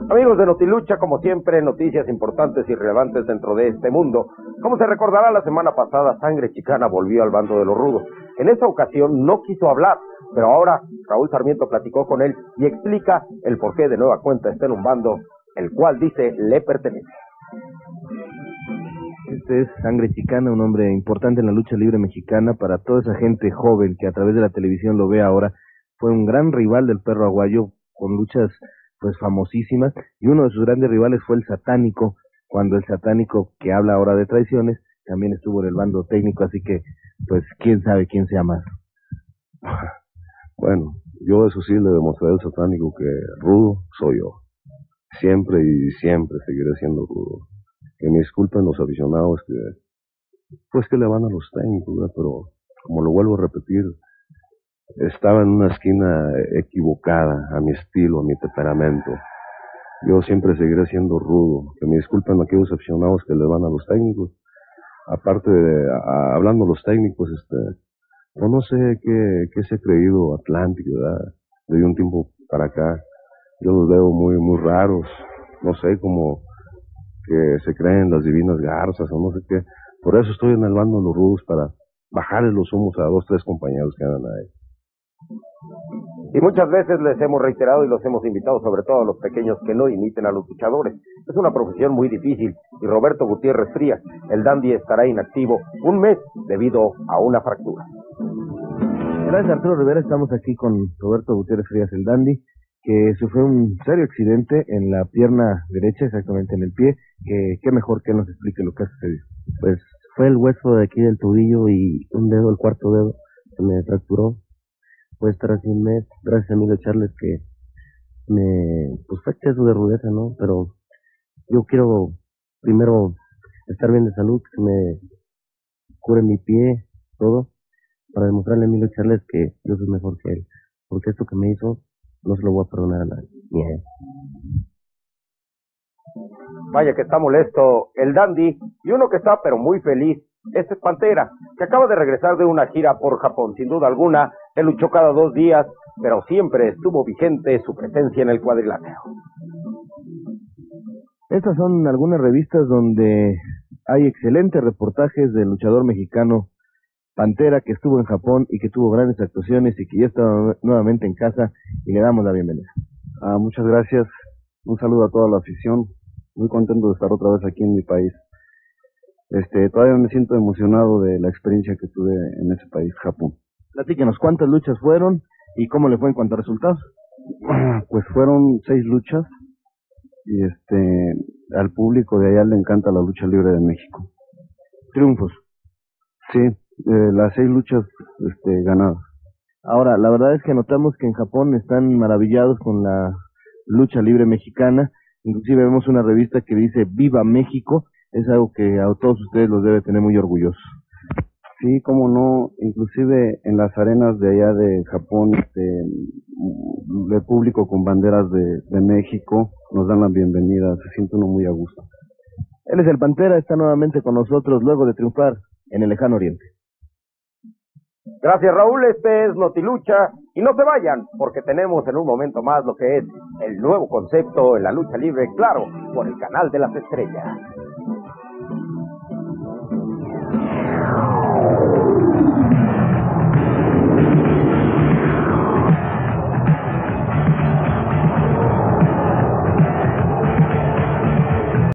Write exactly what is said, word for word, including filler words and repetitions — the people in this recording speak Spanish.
Amigos de Notilucha, como siempre, noticias importantes y relevantes dentro de este mundo. Como se recordará, la semana pasada, Sangre Chicana volvió al bando de los rudos. En esta ocasión no quiso hablar, pero ahora Raúl Sarmiento platicó con él y explica el por qué de nueva cuenta está en un bando, el cual dice le pertenece. Este es Sangre Chicana, un hombre importante en la lucha libre mexicana. Para toda esa gente joven que a través de la televisión lo ve ahora, fue un gran rival del Perro Aguayo, con luchas pues famosísimas, y uno de sus grandes rivales fue el Satánico, cuando el Satánico, que habla ahora de traiciones, también estuvo en el bando técnico, así que pues quién sabe quién sea más. Bueno, yo eso sí le demostré al Satánico que rudo soy yo, siempre y siempre seguiré siendo rudo. Que me disculpen los aficionados que pues que le van a los técnicos, ¿verdad? Pero como lo vuelvo a repetir, estaba en una esquina equivocada a mi estilo, a mi temperamento. Yo siempre seguiré siendo rudo. Que me disculpen aquellos aficionados que le van a los técnicos. Aparte de, a, hablando de los técnicos, este, yo no sé qué, qué se ha creído Atlantic, ¿verdad? De un tiempo para acá, yo los veo muy, muy raros. No sé, como que se creen las divinas garzas o no sé qué. Por eso estoy en el bando de los rudos, para bajarle los humos a dos, tres compañeros que andan ahí. Y muchas veces les hemos reiterado y los hemos invitado, sobre todo a los pequeños, que no imiten a los luchadores. Es una profesión muy difícil y Roberto Gutiérrez Frías, el dandy, estará inactivo un mes debido a una fractura. Gracias, Arturo Rivera. Estamos aquí con Roberto Gutiérrez Frías, el dandy, que sufrió un serio accidente en la pierna derecha, exactamente en el pie. Que qué mejor que nos explique lo que ha sucedido. Pues fue el hueso de aquí del tobillo y un dedo, el cuarto dedo, se me fracturó. Puede estar así un mes, gracias a Emilio Charles, que me, pues fue exceso de rudeza, ¿no? Pero yo quiero primero estar bien de salud, que me cure mi pie, todo, para demostrarle a Emilio Charles que yo soy mejor que él, porque esto que me hizo no se lo voy a perdonar a nadie, ni a él. Vaya que está molesto el dandy, y uno que está pero muy feliz, este es Pantera, que acaba de regresar de una gira por Japón. Sin duda alguna, él luchó cada dos días, pero siempre estuvo vigente su presencia en el cuadrilátero. Estas son algunas revistas donde hay excelentes reportajes del luchador mexicano Pantera, que estuvo en Japón y que tuvo grandes actuaciones y que ya está nuevamente en casa, y le damos la bienvenida. Ah, muchas gracias, un saludo a toda la afición, muy contento de estar otra vez aquí en mi país. Este, todavía me siento emocionado de la experiencia que tuve en ese país, Japón. Platíquenos, ¿cuántas luchas fueron y cómo le fue en cuanto a resultados? Pues fueron seis luchas, y este, al público de allá le encanta la lucha libre de México. Triunfos. Sí, eh, las seis luchas este, ganadas. Ahora, la verdad es que notamos que en Japón están maravillados con la lucha libre mexicana. Inclusive vemos una revista que dice Viva México. Es algo que a todos ustedes los debe tener muy orgullosos. Sí, cómo no, inclusive en las arenas de allá de Japón, este, de público con banderas de, de México, nos dan la bienvenida, se siente uno muy a gusto. Él es el Pantera, está nuevamente con nosotros luego de triunfar en el lejano oriente. Gracias, Raúl. Este es Notilucha, y no se vayan, porque tenemos en un momento más lo que es el nuevo concepto en la lucha libre, claro, por el canal de las estrellas.